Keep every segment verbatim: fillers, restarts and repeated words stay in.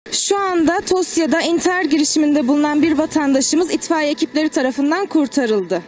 Şu anda Tosya'da intihar girişiminde bulunan bir vatandaşımız itfaiye ekipleri tarafından kurtarıldı.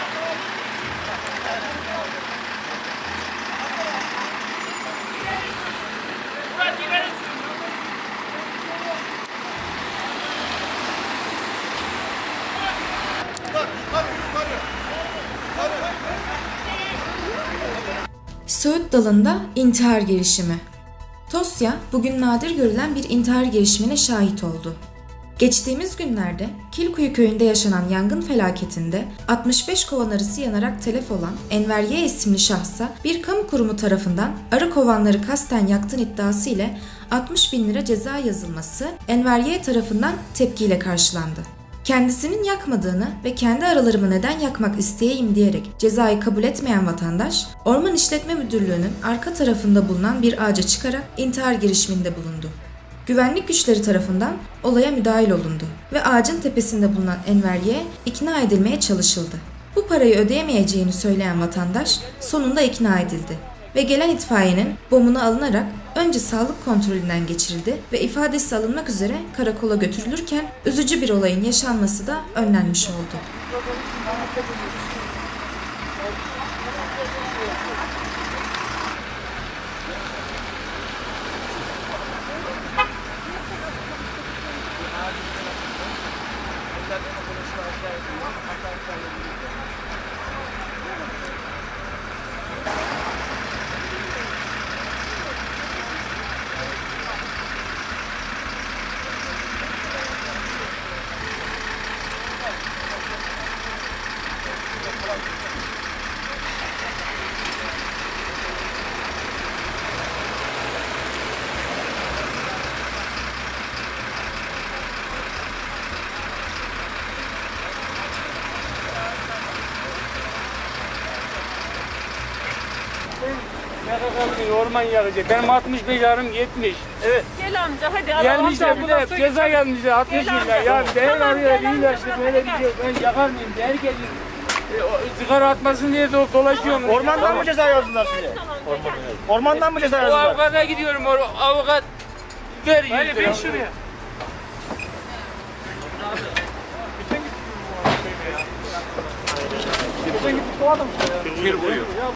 Söğüt Dalı'nda intihar girişimi. Tosya, bugün nadir görülen bir intihar girişimine şahit oldu. Geçtiğimiz günlerde Kilkuyu köyünde yaşanan yangın felaketinde altmış beş kovan arısı yanarak telef olan Enver Y isimli şahsa bir kamu kurumu tarafından arı kovanları kasten yaktığın iddiası ile altmış bin lira ceza yazılması Enver Y tarafından tepkiyle karşılandı. Kendisinin yakmadığını ve kendi arılarımı neden yakmak isteyeyim diyerek cezayı kabul etmeyen vatandaş, Orman İşletme Müdürlüğü'nün arka tarafında bulunan bir ağaca çıkarak intihar girişiminde bulundu. Güvenlik güçleri tarafından olaya müdahil olundu ve ağacın tepesinde bulunan Enver Y ikna edilmeye çalışıldı. Bu parayı ödeyemeyeceğini söyleyen vatandaş sonunda ikna edildi ve gelen itfaiyenin bomuna alınarak önce sağlık kontrolünden geçirildi ve ifadesi alınmak üzere karakola götürülürken üzücü bir olayın yaşanması da önlenmiş oldu. Orman yakacak. Benim altmış beş yarım yetmiş. Evet. Gel amca hadi. Gelmişler bir de ceza gelmişler altmış milyar. Ya değer Tamam, arıyor gel değil amca, işte hadi böyle bir gel. şey. Ben yakar mıyım? Değer geliyor. E, o, sigara atmasın diye do dolaşıyorum. Ormandan mı ceza yazdılar size? Ormandan mı ceza O yazdılar? avukata gidiyorum. O avukat ver yüz lira. Hadi bin şuraya. Geçen gittik o adam. Bir buyuyor.